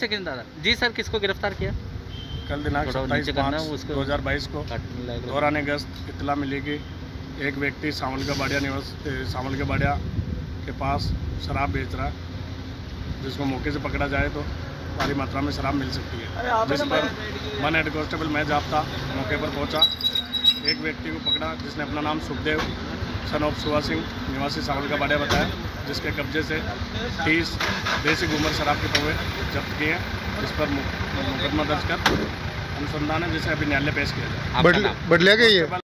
Second दादा जी sir, किसको गिरफ्तार किया? कल दिनांक 27/5/2022 को दौरान गश्त इत्तला मिली कि एक व्यक्ति सावल के बाड़िया के पास शराब बेच रहा है, जिसको मौके से पकड़ा जाए तो भारी मात्रा में शराब मिल सकती है। जिस पर वन हेड कांस्टेबल मैं जाप्ता मौके पर पहुंचा, एक व्यक्ति को पकड़ा जिसने अपना नाम सुखदेव सन ऑफ सुहा सिंह निवासी सावल का बाड़िया बताया, जिसके कब्जे से 30 देसी घूमर शराब के पौवे जब्त किए हैं, जिस पर मुकदमा दर्ज कर अनुसंधान है, जिसे अभी न्यायालय पेश किया जाए। बढ़ लिया गया ये